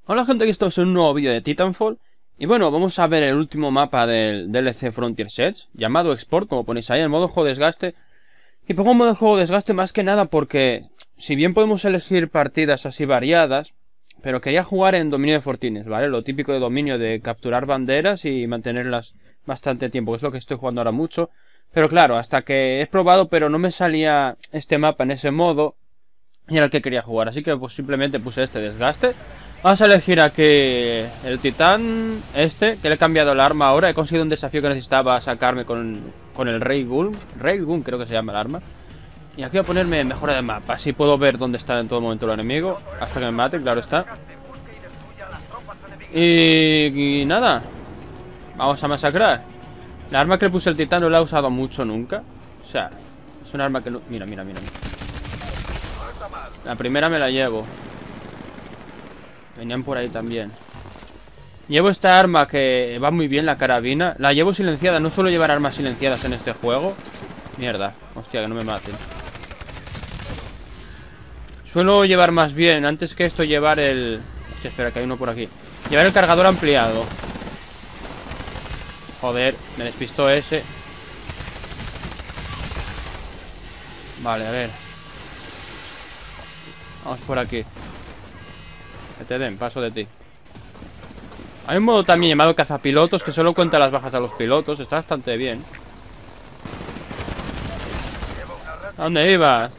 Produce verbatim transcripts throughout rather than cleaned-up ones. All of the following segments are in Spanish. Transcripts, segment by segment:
Hola gente, aquí estamos en un nuevo vídeo de Titanfall. Y bueno, vamos a ver el último mapa del D L C Frontiers Edge, llamado Export, como ponéis ahí, el modo juego desgaste. Y pongo modo juego desgaste más que nada porque, si bien podemos elegir partidas así variadas, pero quería jugar en dominio de fortines, ¿vale? Lo típico de dominio de capturar banderas y mantenerlas bastante tiempo, que es lo que estoy jugando ahora mucho. Pero claro, hasta que he probado, pero no me salía este mapa en ese modo, y era el que quería jugar, así que pues simplemente puse este desgaste. Vamos a elegir aquí el titán este, que le he cambiado el arma ahora. He conseguido un desafío que necesitaba sacarme con, con el Ray Gun. Ray Gun creo que se llama el arma. Y aquí voy a ponerme mejora de mapa, así puedo ver dónde está en todo momento el enemigo, hasta que me mate, claro está. Y, y nada, vamos a masacrar. La arma que le puse el titán no la he usado mucho nunca. O sea, es un arma que no... Mira, mira, mira. La primera me la llevo. Venían por ahí también. Llevo esta arma que va muy bien, la carabina. La llevo silenciada, no suelo llevar armas silenciadas en este juego. Mierda, hostia, que no me maten. Suelo llevar más bien, antes que esto, llevar el... Hostia, espera, que hay uno por aquí. Llevar el cargador ampliado. Joder, me despistó ese. Vale, a ver. Vamos por aquí. Que te den, paso de ti. Hay un modo también llamado cazapilotos que solo cuenta las bajas a los pilotos. Está bastante bien. ¿A dónde ibas?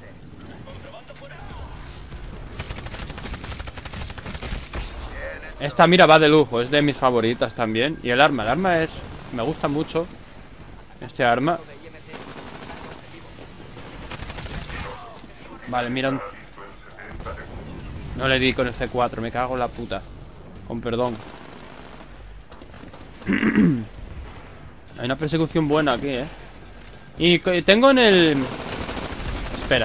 Esta mira va de lujo, es de mis favoritas también. Y el arma, el arma es... me gusta mucho este arma. Vale, mira un... No le di con el C cuatro, me cago en la puta. Con perdón. Hay una persecución buena aquí, eh. Y tengo en el... Espera.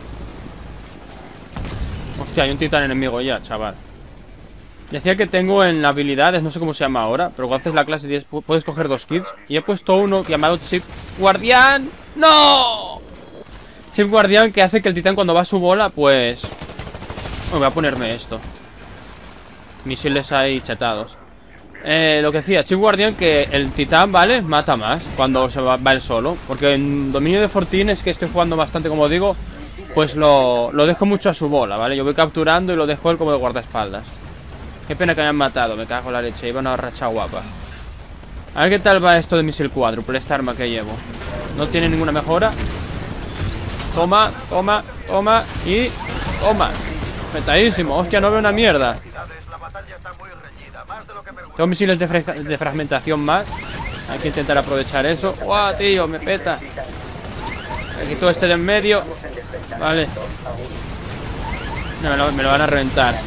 Hostia, hay un titán enemigo ya, chaval. Decía que tengo en habilidades, no sé cómo se llama ahora, pero cuando haces la clase diez puedes coger dos kits. Y he puesto uno llamado Chip Guardián. ¡No! Chip Guardián, que hace que el titán cuando va a su bola, pues... Bueno, voy a ponerme esto. Misiles ahí chetados. Eh, lo que decía, Chip Guardián, que el titán, ¿vale? Mata más cuando se va, va él solo. Porque en dominio de fortines, que estoy jugando bastante, como digo, pues lo, lo dejo mucho a su bola, ¿vale? Yo voy capturando y lo dejo él como de guardaespaldas. Qué pena que me hayan matado, me cago en la leche. Iba una racha guapa. A ver qué tal va esto de misil cuádruple, esta arma que llevo. No tiene ninguna mejora. Toma, toma, toma y... Toma. Petadísimo, hostia, no veo una mierda. Tengo misiles de, de fragmentación más. Hay que intentar aprovechar eso. ¡Guau, tío! Me peta. Me quito este de en medio. Vale. No, me lo, me lo van a reventar.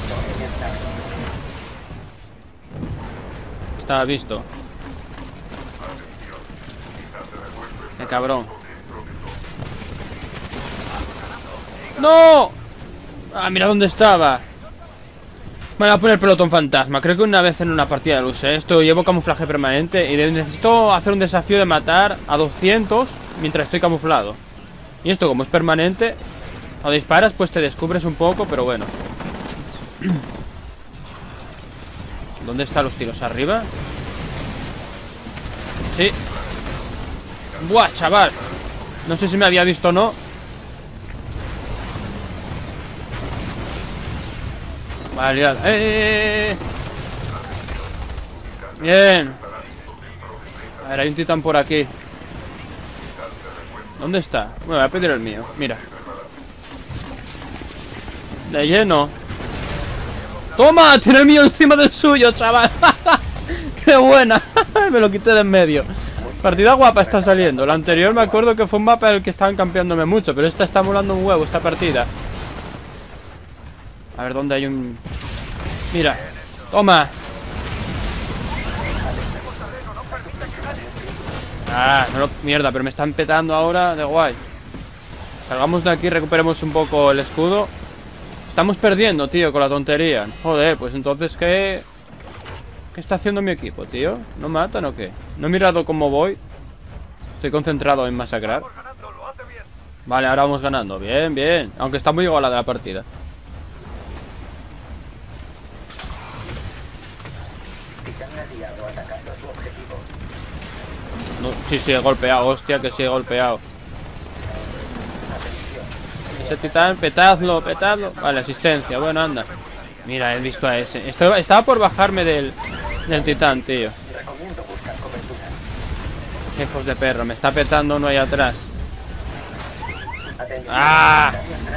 Estaba visto. ¡Qué cabrón! ¡No! Ah, mira dónde estaba. Me voy a poner pelotón fantasma. Creo que una vez en una partida lo usé. Esto llevo camuflaje permanente y necesito hacer un desafío de matar a doscientos mientras estoy camuflado. Y esto, como es permanente, cuando disparas pues te descubres un poco, pero bueno. ¿Dónde están los tiros? ¿Arriba? Sí. Buah, chaval. No sé si me había visto o no. Vale, ya. ¡Eh, eh, eh! Bien. A ver, hay un titán por aquí. ¿Dónde está? Bueno, voy a pedir el mío. Mira. De lleno. ¡Toma! Tiene el mío encima del suyo, chaval. ¡Qué buena! Me lo quité de en medio. Partida guapa está saliendo. La anterior me acuerdo que fue un mapa en el que estaban campeándome mucho, pero esta está molando un huevo, esta partida. A ver, ¿dónde hay un...? Mira. Toma. Ah, no lo... Mierda, pero me están petando ahora de guay. Salgamos de aquí, recuperemos un poco el escudo. Estamos perdiendo, tío, con la tontería. Joder, pues entonces, ¿qué...? ¿Qué está haciendo mi equipo, tío? ¿No matan o qué? No he mirado cómo voy. Estoy concentrado en masacrar. Vale, ahora vamos ganando. Bien, bien. Aunque está muy igualada la partida. No, sí, sí, he golpeado. Hostia, que sí he golpeado. Ese titán, petadlo, petadlo. Vale, asistencia, bueno, anda. Mira, he visto a ese. Estaba, estaba por bajarme del, del titán, tío. Hijos de perro, me está petando uno ahí atrás. ¡Ah!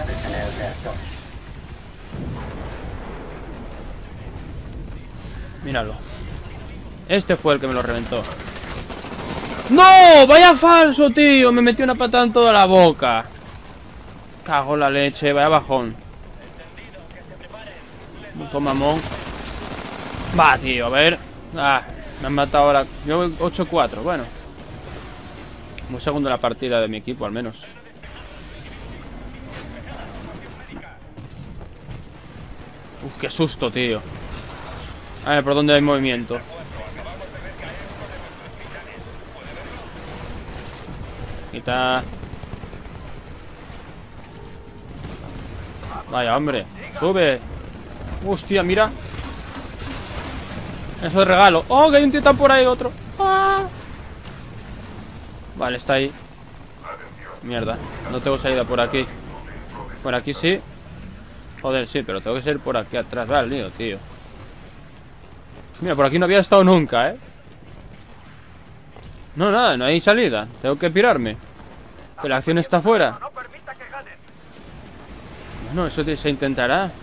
Míralo. Este fue el que me lo reventó. ¡No! ¡Vaya falso, tío! Me metió una patada en toda la boca. Cago en la leche, vaya bajón. Puto mamón. Va, tío, a ver. Ah, me han matado ahora. Yo ocho cuatro, bueno. Muy segundo la partida de mi equipo, al menos. Uf, qué susto, tío. A ver, ¿por dónde hay movimiento? Quita. Vaya, hombre. Sube. Hostia, mira. Eso es regalo. Oh, que hay un titán por ahí, otro. Ah. Vale, está ahí. Mierda. No tengo salida por aquí. Por aquí sí. Joder, sí, pero tengo que ser por aquí atrás. Vale, lío, tío. Mira, por aquí no había estado nunca, ¿eh? No, nada, no hay salida. Tengo que pirarme. Que la acción está fuera. Bueno, eso se intentará.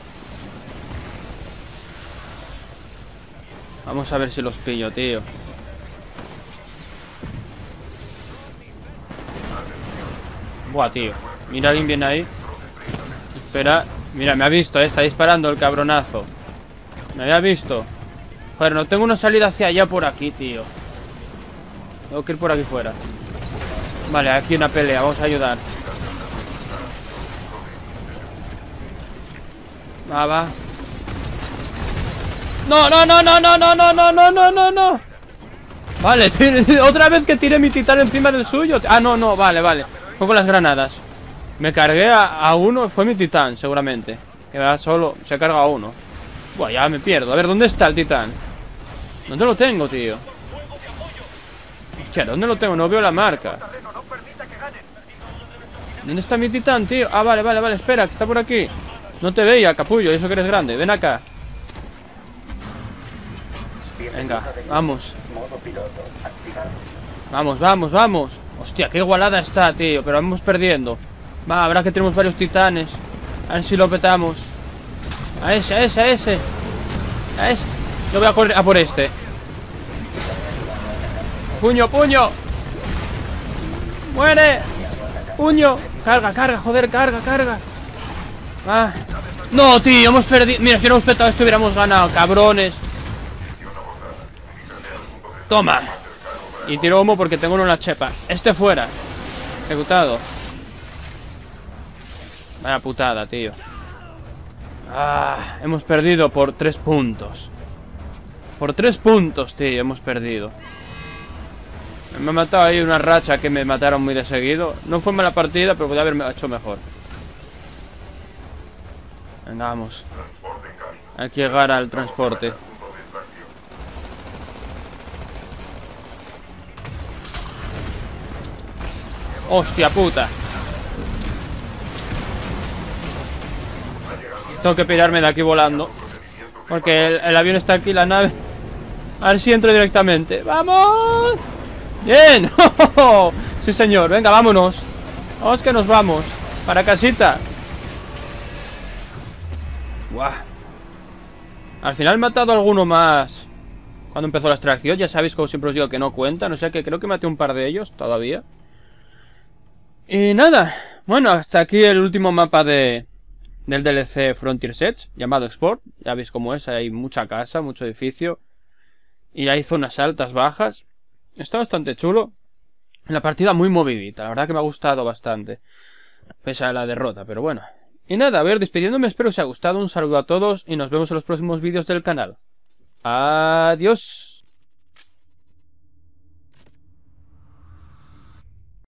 Vamos a ver si los pillo, tío. Buah, tío. Mira, alguien viene ahí. Espera. Mira, me ha visto, ¿eh? Está disparando el cabronazo. Me había visto. Joder, no tengo una salida hacia allá por aquí, tío. Tengo que ir por aquí fuera. Vale, aquí una pelea. Vamos a ayudar. Va, va. No, no, no, no, no, no, no, no, no, no, no, no. Vale, otra vez que tiré mi titán encima del suyo. Ah, no, no, vale, vale. Fue con las granadas. Me cargué a, a uno. Fue mi titán, seguramente. Que va solo, se carga a uno. Buah, ya me pierdo. A ver, ¿dónde está el titán? ¿Dónde lo tengo, tío? Hostia, ¿dónde lo tengo? No veo la marca. ¿Dónde está mi titán, tío? Ah, vale, vale, vale, espera, que está por aquí. No te veía, capullo, y eso que eres grande. Ven acá. Venga, vamos. Vamos, vamos, vamos. Hostia, qué igualada está, tío. Pero vamos perdiendo. Va, habrá que tenemos varios titanes. A ver si lo petamos. A ese, a ese, a ese. A ese. Yo voy a correr a por este. Puño, puño. Muere. Puño. Carga, carga, joder, carga, carga. Ah. No, tío, hemos perdido. Mira, si hubiéramos petado esto hubiéramos ganado, cabrones. Toma. Y tiro humo porque tengo uno en la chepa. Este fuera. Ejecutado. Vaya putada, tío. Ah, hemos perdido por tres puntos. Por tres puntos, tío, hemos perdido. Me ha matado ahí una racha que me mataron muy de seguido. No fue mala partida, pero podría haberme hecho mejor. Venga, vamos. Hay que llegar al transporte. Hostia puta. Tengo que pirarme de aquí volando. Porque el, el avión está aquí, la nave. A ver si entro directamente. ¡Vamos! ¡Bien! Sí, señor. Venga, vámonos. Vamos que nos vamos. Para casita. Buah. Al final he matado a alguno más. Cuando empezó la extracción. Ya sabéis, como siempre os digo, que no cuenta. No sé, que creo que maté un par de ellos todavía. Y nada. Bueno, hasta aquí el último mapa de... del D L C Frontier's Edge, llamado Export. Ya veis cómo es, hay mucha casa, mucho edificio. Y hay zonas altas, bajas. Está bastante chulo. La partida muy movidita, la verdad que me ha gustado bastante. Pese a la derrota, pero bueno. Y nada, a ver, despidiéndome, espero que os haya gustado. Un saludo a todos y nos vemos en los próximos vídeos del canal. Adiós.